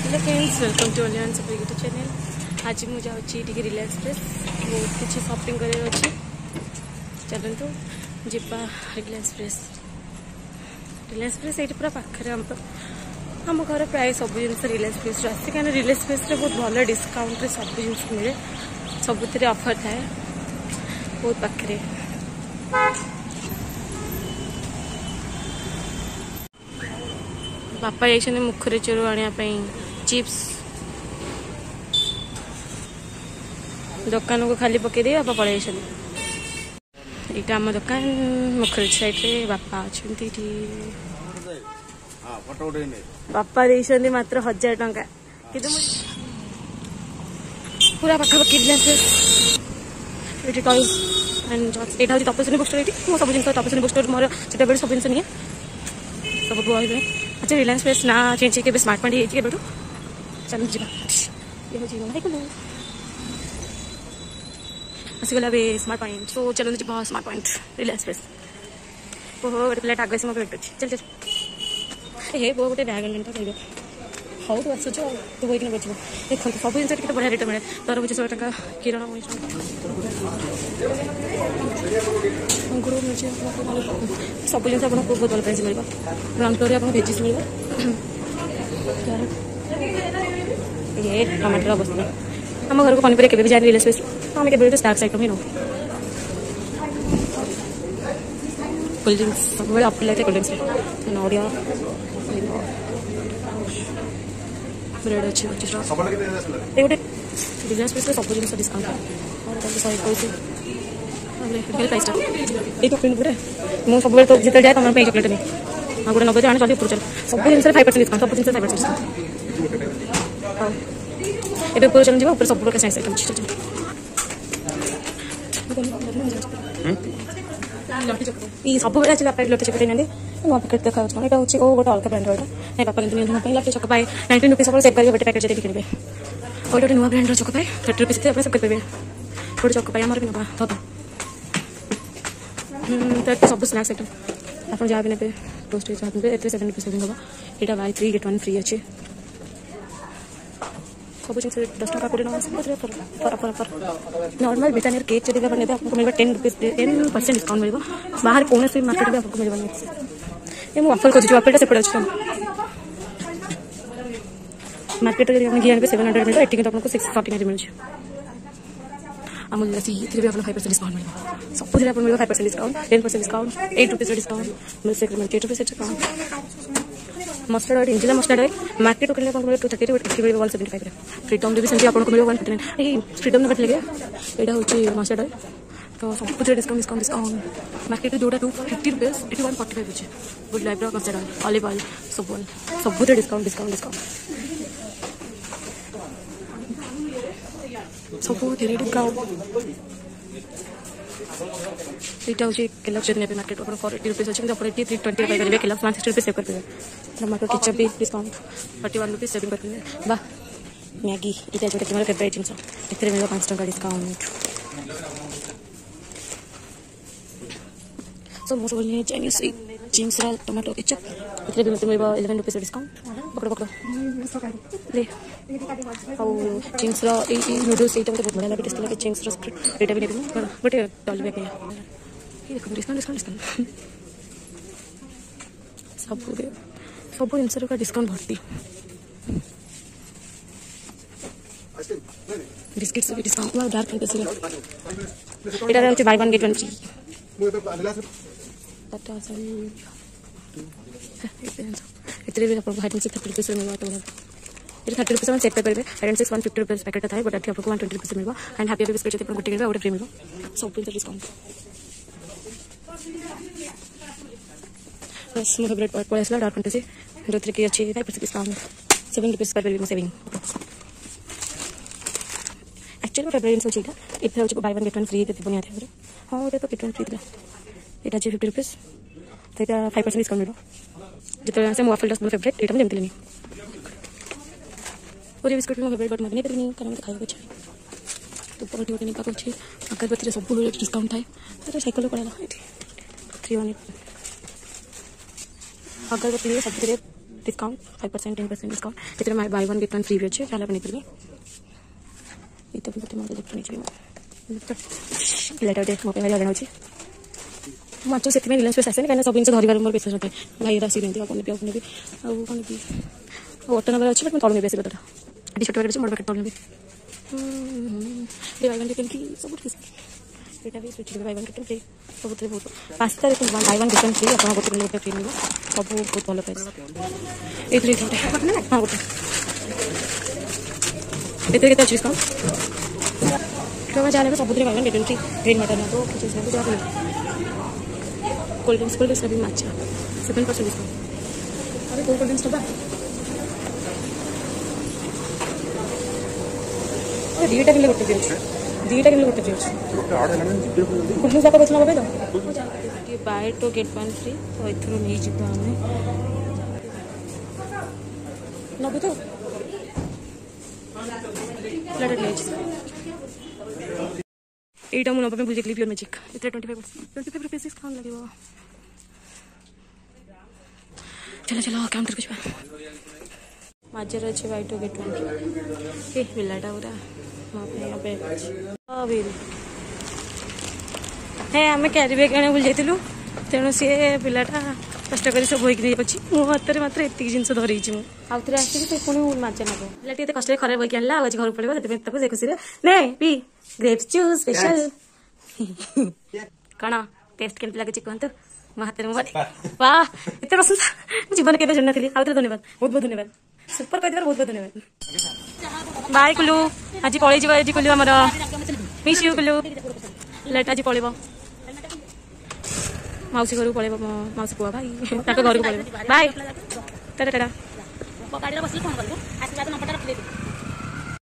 Hello friends, welcome to only सब YouTube channel. आज मुझे जाऊँगी रिलायंस फ्रेश बहुत किसी शॉपिंग कर चलतु जा रिलायंस फ्रेश ये पूरा पाखे आम घर प्राय सब जिन रिलायंस फ्रेश आसे कहीं रिलायंस फ्रेश बहुत भल डिस्काउंट सब जिन मिले सबुथ ऑफर थाए बहुत पाखे। बापा जाइए मुखरे चोर आने चिप्स दुकान को खाली पकई दे बापा पलि यहाँ आम दुकान मुखरे साइड्रे बापा अच्छा बापा दे मात्र 1000 टंका कि पूरा पाखापाखि यहाँ हूँ तपस्विनी बुक स्टोर। ये सब जिन तपस्विनी बुक स्टोर मोर से सब जिन नहीं सब बुआ अच्छा रिलायंस फ्रेश ना चेंज के स्मार्ट पॉइंट ये चल जा आसगला स्मार्ट पॉइंट सो चलो जी स्मार्ट पॉइंट रिलायंस फ्रेश ओहो गोटे पिला आगे से वेट अच्छी चल चल हे वो गोटे बैग आनता कह हाउ तू आसुच तू बोक बचो देखो सब जिन बढ़िया रेट मिले 1200 टका किरण अंकुर मिर्ची सब जिन बहुत भल प्राइस मिले ग्राउंड फ्लोर आप भेजिस मिले ये टमाटर अवस्था आम घर को पनीपरिया केवे जाए रिलायंस फ्रेश आम के स्नाक्स आइटम ही नौ कोल्ड ड्रिंक्स सब अफर लगे कोल्ड ड्रिंक्स नड़िया ब्रेड अच्छे ये गोटे रिलायंस फ्रेश सब जिन डिस्काउंट प्राइस ये तो गोटे मुझे सब तो जिते जाए तुम चॉकलेट नहीं गोटे 90 आने चलिए ऊपर चल सब जिन 5% डिस्काउंट सब जिन 5% डिस्काउंट हाँ ये ऊपर चल जाए ऊपर सब प्रकार साइज आइटम ये सब बेला चला लट्टे चॉकलेट ना नुआ पैकेट देखा यहाँ हूँ गोटे अलग ब्रांड ये बापा कि लट्टे चक पाए 19 रुपीज सब सेव करेंगे गोटे पैकेट जब किणवे गोटे गोटे नुआ ब्रांड चक पाए 30 रुपीज आप सेव करेंगे गोटे चक पाए आमर भी ना तो सब स्नाक्स आइटम आप जहाँ भी ने टोस्ट चाहते हैं 7 रुपीज सेविंग हम यहाँ बाय 3 get 1 फ्री अच्छे सब जिन 10 टका 20 टका नॉर्मल ब्रिटानियर केक जब आप ने आपको मिलेगा 10% डिस्काउंट मिले बाहर कौन से मार्केट में आपको मिलेगा ये मुझे ऑफर कर ऑफर सेपटे अच्छे मार्केट में घी आने 700 मिले एटी तो आपको 649 मिले अमूल लस्सी ये भी आपको 5% डिस्काउंट मिलेगा सब कुछ आपको मिलेगा 5% discount 10% discount 8 rupees discount milk shake मिलेगा 8 रुपीज डिस्काउंट मस्टर्ड ऑयल इंजिला मस्टर्ड ऑयल मार्केट को आपको मिले 230 मिले 175 फ्रीडम भी सेमती आपको मिले 159 ये फ्रीडम ने लगे यहाँ हूँ मस्टर्ड ऑयल तो सब कुछ डिस्काउंट मार्केट में जोड़ा 250 रुपीज ये 145 अच्छे good life mustard oil olive oil सब डिस्काउंट डिस्काउंट डिस्काउंट सब डिस्काउंट यहाँ हूँ केलॉग्स जब मार्केट आप 480 रुपीज अच्छे आप 320 पाइबे केलॉग्स 160 रुपीज सेव करेंगे टमाटो केचप भी डिस्काउंट 41 रुपीज सेविंग करेंगे वाह मैगी ये जो तुम्हारा फेवरेट जिन ए मिले 5 टका डिस्काउंट सब मोस्ट बोलिए चाइनीज चिंग्स टमाटो केचप ये भी मिले 11 रुपीज डिस्काउंट पकड़ पकड़ ले और चिंग्स नूडल्स ये बहुत बढ़िया लगे टेस्ट लगे चिंग्स ये भी नहीं गोटे टॉली बैग ये देखो डिस्काउंट डिस्काउंट डिस्काउंट सब जिन का डिस्काउंट भर्ती बिस्किट्स भी डिस्काउंट डार्क फैंटेसी यहाँ हूँ बाय 1 get 1 फ्री इतने भी आपको 30 रुपीज मिलेगा ये 30 रुपीज में सेट करेंगे 150 रुपीज पैकेट था बट आपको 120 रुपीज मिलेगा एंड हैप्पी बिस्किट जब गोटे किए गोटे फ्री मिलेगा सब डिस्काउंट बस मो फेवरेट पार्ट पड़े आसला डार्क फैंटेसी जो कि अच्छी 5% डिस्काउंट 7 रुपीज पर सेविंग एक्चुअली फेवरेट जिन ये हूँ बाय 1 get 1 फ्री थी निहती हाँ ये तो get 1 फ्री था यहाँ 50 रुपीज तो यहाँ 5% डिस्काउंट मिले जो से वाफल डस्ट फेवरेट ये मुझे नहीं और बिस्कुट भी फेवरेट बट मैं नहीं कारण मत खाई तो ऊपर गोटे निका अच्छे अगरबत्ती सब डिस्काउंट थाए तो साइकेल पड़ेगा 318 अगरबत्ती सब डिस्काउंट 5% 10% डिस्काउंट से buy one get one free भी अच्छे चाहे नहीं करेंगे ये तो भी मत देखते नहीं लेटर मो भाई हजान अच्छे मात्र से रिलायंस पे आसे कहीं सब जिन धरबार मोर विश्वास नए भाई आसी भी कौन भी कौन भी कौन भी ऑटो नंबर अच्छे बट मैं तौल नहीं बेटा टी शर्ट वगैरह मोर पैकेट तौल नहीं buy one get one free सब यहाँ भी switch buy one get one free सब बहुत पास्ता देखो buy one get one free आप गोटे फ्री मिले सब बहुत भल प्राइस ये हाँ गोटे ये के डिस्काउंट जहाँ सब buy one get one free green मटर ना तो कोल्ड ड्रिंक्स भी माचा 7% डिस्काउंट अरे कोल्ड ड्रिंक्स डब्बा दीटा किलो गोटे दिए दीटा किलो गोटे दिए कोल्ड ड्रिंक्स बेच ना तो buy two get one free तो एथर नहीं जीव आम नबे तो এইটা মনে হবে বুঝে ক্লিপিয়র ম্যাজিক এটা 25 रुपीस डिस्काउंट लगेगा चलो चलो काउंटर कुछ मजार अच्छे बाय टू गेट वन ए पिलाटा पूरा हे आम क्यारी बैग आने भूल जाइलु तेणु सी पिलाटा कष्ट कर सब होइक नहीं अच्छी मो हाथ में मात्र एतिक जिन धरी आउ थे आसिक पुणी मजा नब पिलाटी एत कष्ट खराब होइक आनला आज घर पड़े से खुशी ने पी ग्रेप्स जूस स्पेशल कौन टेस्ट केमती लगे कहतु मो हाथ में वाह एत प्रशंसा जीवन के जन थी आउ धन्यवाद बहुत बहुत धन्यवाद सुपर कह बहुत बहुत धन्यवाद बाय कुलू आज पलि जा कुलू आम मिस यू कुलू लेट आज पलैब मौसी घर को पलैब मौसी पुआ भाई घर को पलैब बाय टाटा टाटा